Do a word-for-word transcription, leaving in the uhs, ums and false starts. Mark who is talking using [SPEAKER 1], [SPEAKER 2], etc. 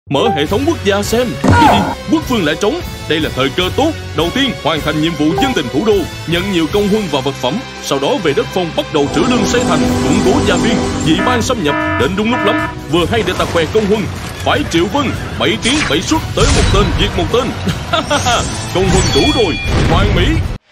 [SPEAKER 1] Mở hệ thống quốc gia xem. Quốc phương lại trống. Đây là thời cơ tốt. Đầu tiên hoàn thành nhiệm vụ dân tình thủ đô, nhận nhiều công huân và vật phẩm. Sau đó về đất phong bắt đầu trữ lương xây thành, củng cố gia viên. Dị ban xâm nhập đến đúng lúc lắm, vừa hay để ta khoe công huân. Phải Triệu Vân, bảy tiếng bảy suất tới một tên diệt một tên. Công huân đủ rồi, hoàn mỹ.